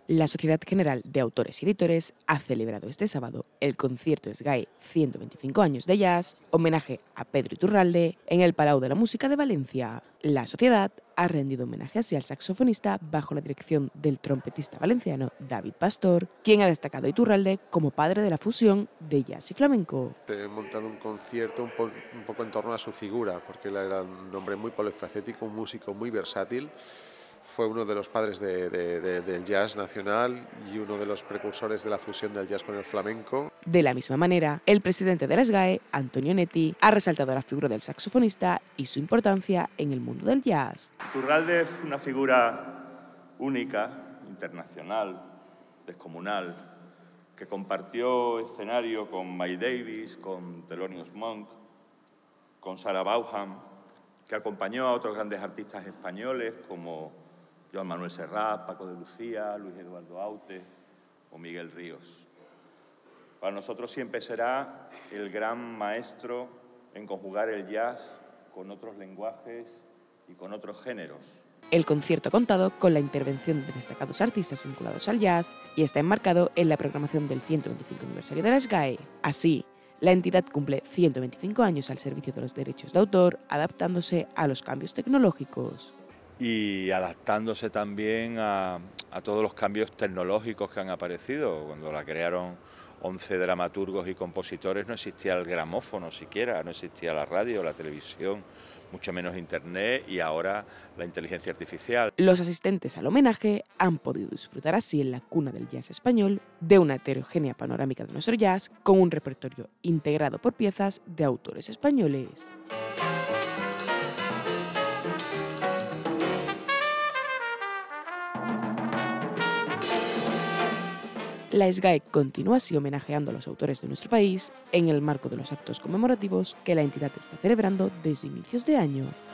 La Sociedad General de Autores y Editores ha celebrado este sábado el concierto SGAE 125 años de jazz, homenaje a Pedro Iturralde, en el Palau de la Música de Valencia. La sociedad ha rendido homenaje así al saxofonista bajo la dirección del trompetista valenciano David Pastor, quien ha destacado a Iturralde como padre de la fusión de jazz y flamenco. He montado un concierto un poco en torno a su figura, porque él era un hombre muy polifacético, un músico muy versátil. Fue uno de los padres del jazz nacional y uno de los precursores de la fusión del jazz con el flamenco. De la misma manera, el presidente de la SGAE, Antonio Netti, ha resaltado la figura del saxofonista y su importancia en el mundo del jazz. Iturralde es una figura única, internacional, descomunal, que compartió escenario con Miles Davis, con Thelonious Monk, con Sarah Vaughan, que acompañó a otros grandes artistas españoles como Joan Manuel Serrat, Paco de Lucía, Luis Eduardo Aute o Miguel Ríos. Para nosotros siempre será el gran maestro en conjugar el jazz con otros lenguajes y con otros géneros. El concierto ha contado con la intervención de destacados artistas vinculados al jazz y está enmarcado en la programación del 125 aniversario de la SGAE. Así, la entidad cumple 125 años al servicio de los derechos de autor, adaptándose a los cambios tecnológicos. Y adaptándose también a todos los cambios tecnológicos que han aparecido. Cuando la crearon 11 dramaturgos y compositores no existía el gramófono siquiera, no existía la radio, la televisión, mucho menos internet y ahora la inteligencia artificial. Los asistentes al homenaje han podido disfrutar así en la cuna del jazz español de una heterogénea panorámica de nuestro jazz con un repertorio integrado por piezas de autores españoles. La SGAE continúa así homenajeando a los autores de nuestro país en el marco de los actos conmemorativos que la entidad está celebrando desde inicios de año.